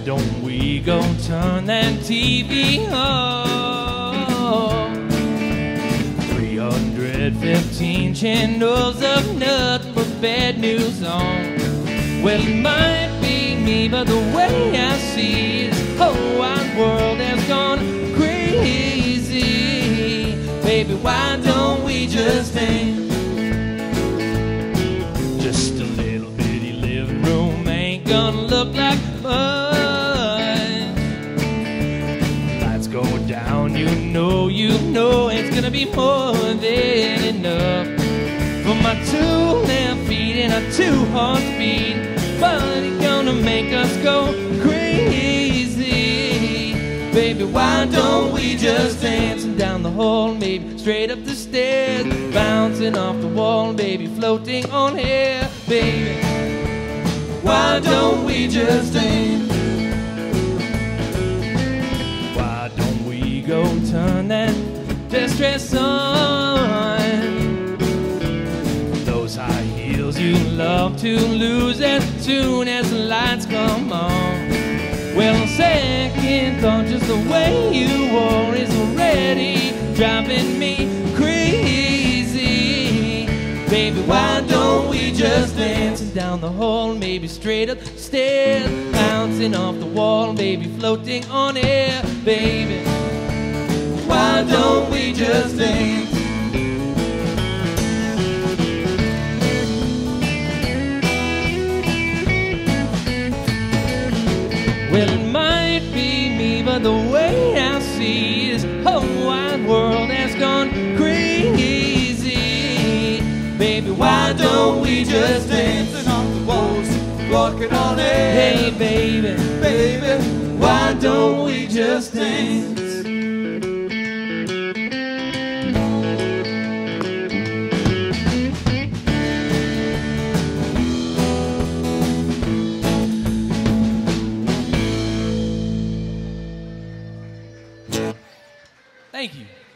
don't we go turn that TV on? 315 channels of nothing but bad news on. Well, it might be me, but the way I see it, this whole wide world has gone crazy. Baby, why don't we just dance? Just a little bitty living room ain't gonna look like much. Lights go down, you know it's gonna be more than enough for my 2 left feet and a 2-horse beat. But it's gonna make us go crazy. Baby, why don't we just dance down the hall, maybe straight up the stairs, bouncing off the wall, baby, floating on air. Baby, why don't we just dance? Why don't we go turn that dress on? Those high heels you love to lose as soon as the lights come on. Well, second thought, just the way you wore is already driving me crazy. Baby, why don't we just dance down the hall, maybe straight up the stairs, bouncing off the wall, baby, floating on air. Baby, why don't we just dance? Well, it might be me, but the way I see this whole wide world has gone crazy. Baby, why don't we just dance off the walls, walking on air? Hey, baby, baby, why don't we just dance? Thank you.